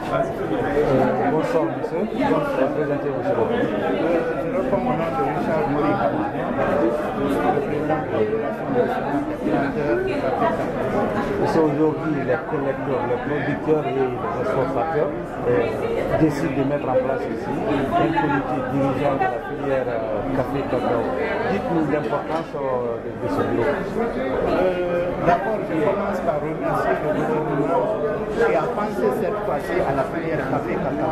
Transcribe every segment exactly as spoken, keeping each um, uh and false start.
Euh, bonsoir monsieur, bonsoir, présentez-vous s'il vous plaît. Euh, je reprends mon nom de Richard Mori Kamadian, je suis le président de la Fédération nationale des planteurs de café cacao. Parce qu'aujourd'hui, les collecteurs, les producteurs et les exportateurs euh, décident de mettre en place ici une politique dirigeante de la filière euh, café cacao. Dites-nous l'importance euh, de, de ce bureau. Euh, D'abord, je commence par remercier le gouvernement qui a pensé cette fois-ci à la filière café cacao.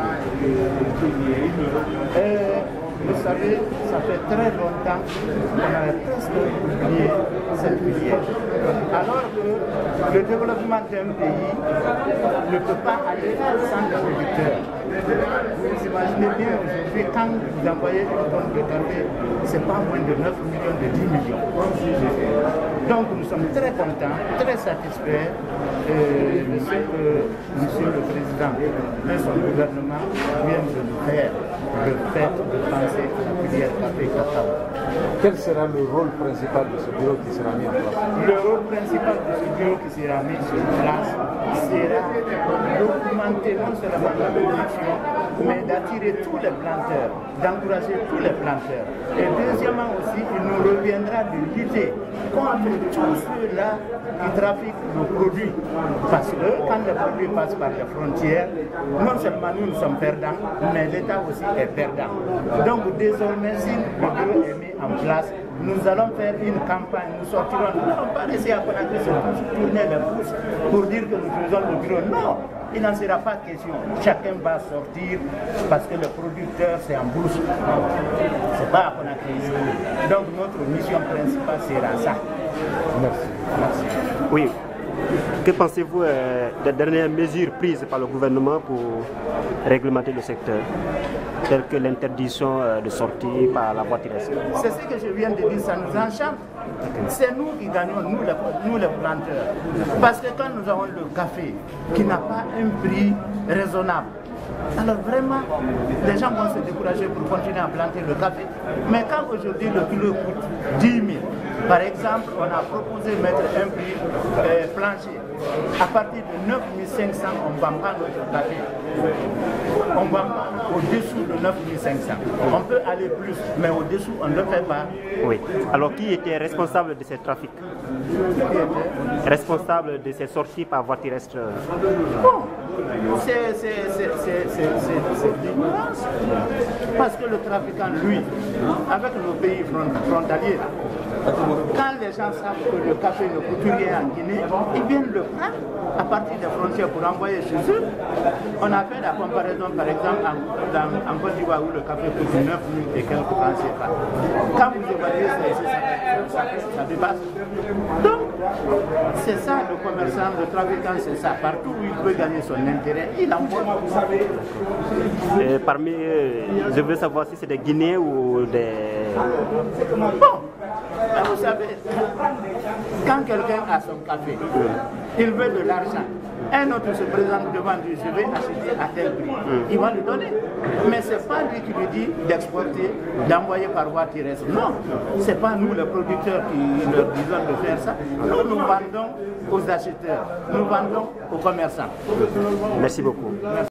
Euh, Vous savez, ça fait très longtemps qu'on a presque oublié cette filière. Alors que le développement d'un pays ne peut pas aller sans les producteurs. Vous imaginez bien aujourd'hui, quand vous envoyez une tonne de café, ce n'est pas moins de neuf millions, de dix millions. Donc nous sommes très contents, très satisfaits euh, de ce que Monsieur le Président et son gouvernement viennent de nous faire, le fait de penser à la filière café cacao. Quel sera le rôle principal de ce bureau qui sera mis en place? Le rôle principal de ce bureau qui sera mis sur place sera d'augmenter non seulement la production, mais d'attirer tous les planteurs, d'encourager tous les planteurs. Et deuxièmement aussi, il nous reviendra de lutter contre tous ceux-là qui trafiquent nos produits. Parce que quand les produits passent par les frontières, non seulement nous, nous sommes perdants, mais l'État aussi est perdant. Donc désormais, si le bureau est mis en place, nous allons faire une campagne, nous sortirons, nous n'allons pas laisser à Conakry se tourner les pouces pour dire que nous faisons le bureau. Non, il n'en sera pas question. Chacun va sortir parce que le producteur c'est en bourse. C'est pas à Conakry. Donc notre mission principale sera ça. Merci. Merci. Oui. Que pensez-vous euh, des dernières mesures prises par le gouvernement pour réglementer le secteur, telles que l'interdiction euh, de sortie par la voie terrestre? C'est ce que je viens de dire, ça nous enchante. C'est nous qui gagnons, nous les, nous les planteurs. Parce que quand nous avons le café qui n'a pas un prix raisonnable, alors vraiment, les gens vont se décourager pour continuer à planter le café. Mais quand aujourd'hui le kilo coûte dix mille, par exemple, on a proposé de mettre un prix euh, plancher. À partir de neuf mille cinq cents, on ne vend pas notre café. On ne vend pas au-dessous de neuf mille cinq cents. On peut aller plus, mais au-dessous, on ne le fait pas. Oui. Alors, qui était responsable de ces trafics? Responsable de ces sorties par voie terrestre? Bon, c'est l'ignorance. Parce que le trafiquant, lui, avec nos pays frontaliers, quand les gens savent que le café ne coûte rien en Guinée, ils viennent le prendre à partir des frontières pour envoyer chez eux. On a fait la comparaison par exemple en, dans, en Côte d'Ivoire où le café coûte neuf mille et quelques francs C F A. Quand vous évaluez ça, ça, ça, ça dépasse. Donc, c'est ça le commerçant, le trafiquant, c'est ça. Partout où il peut gagner son intérêt, il envoie. Et parmi eux, je veux savoir si c'est des Guinéens ou des... Bon, vous savez, quand quelqu'un a son café, il veut de l'argent. Un autre se présente devant lui, je vais acheter à tel prix. Il va lui donner. Mais ce n'est pas lui qui lui dit d'exporter, d'envoyer par voie terrestre. Non, ce n'est pas nous les producteurs qui leur disons de faire ça. Nous, nous vendons aux acheteurs, nous vendons aux commerçants. Merci beaucoup. Merci.